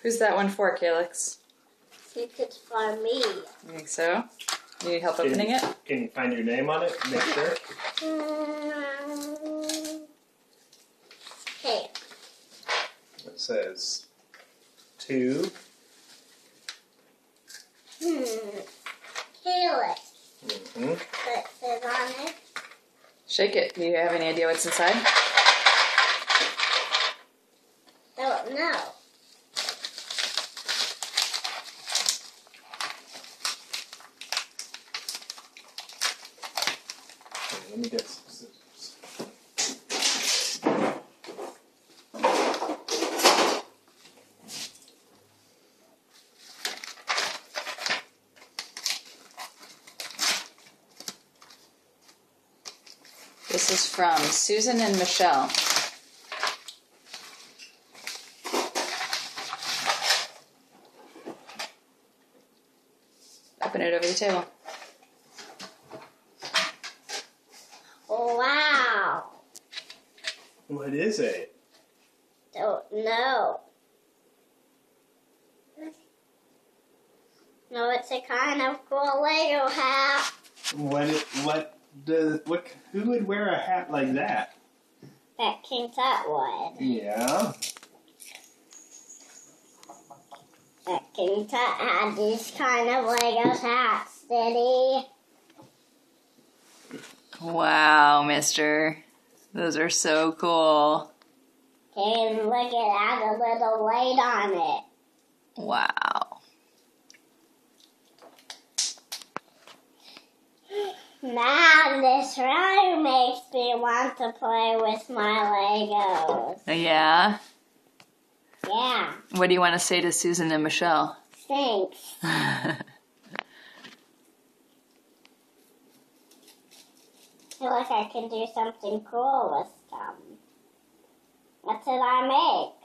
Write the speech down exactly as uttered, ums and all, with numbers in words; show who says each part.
Speaker 1: Who's that one for, Calyx?
Speaker 2: I think it's for me.
Speaker 1: You think so? You need help
Speaker 3: Can
Speaker 1: opening
Speaker 3: you,
Speaker 1: it?
Speaker 3: Can you find your name on it? Make sure.
Speaker 2: Okay.
Speaker 3: It says two.
Speaker 2: Hmm. Calyx.
Speaker 3: Mm-hmm.
Speaker 2: That says on it.
Speaker 1: Shake it. Do you have any idea what's inside?
Speaker 2: Don't know.
Speaker 3: Let me get some scissors.
Speaker 1: This is from Susan and Michelle. Open it over the table.
Speaker 2: Wow.
Speaker 3: What is it?
Speaker 2: Don't know. No, it's a kind of cool Lego hat.
Speaker 3: What? It, what? Does? What? Who would wear a hat like that?
Speaker 2: That King Tut would.
Speaker 3: Yeah.
Speaker 2: That King Tut had these kind of Lego hats, did he?
Speaker 1: Wow, mister. Those are so cool.
Speaker 2: Okay, and look, it has a little light on it.
Speaker 1: Wow.
Speaker 2: Man, this really makes me want to play with my Legos.
Speaker 1: Yeah?
Speaker 2: Yeah,
Speaker 1: What do you want to say to Susan and Michelle?
Speaker 2: thanks. I feel like I can do something cool with them. What did I make?